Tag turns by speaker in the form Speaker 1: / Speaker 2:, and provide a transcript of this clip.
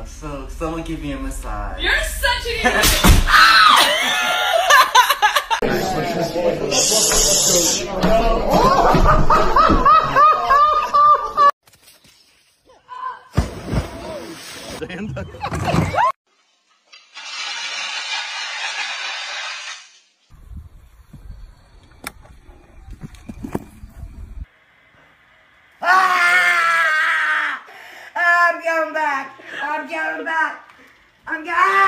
Speaker 1: So someone give me a massage.
Speaker 2: You're such an idiot.
Speaker 3: I'm going back. I'm going back. I'm going.